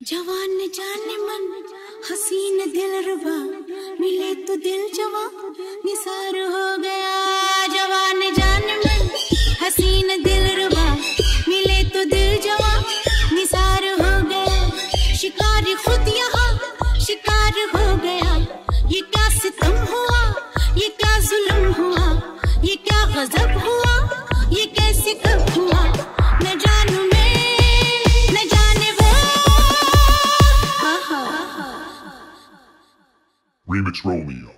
जवान जाने मन हसीन दिल रुबा, मिले तो दिल जवां निसार हो गया। जवान जाने मन हसीन दिल रुबा, मिले तो दिल जवां निसार हो गया। शिकार खुद यहाँ शिकार हो गया। ये क्या सितम हुआ, ये क्या जुल्म हुआ, ये क्या गजब हुआ, ये कैसे कब हुआ। न जानू मैं न जाने वो। Remix Romeo.